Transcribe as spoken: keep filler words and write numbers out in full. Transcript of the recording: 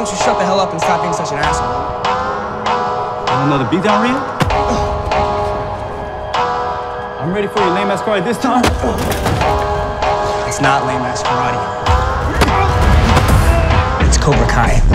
don't you shut the hell up and stop being such an asshole? Another beatdown, Rhea? I'm ready for your lame-ass karate this time. It's not lame-ass karate. It's Cobra Kai.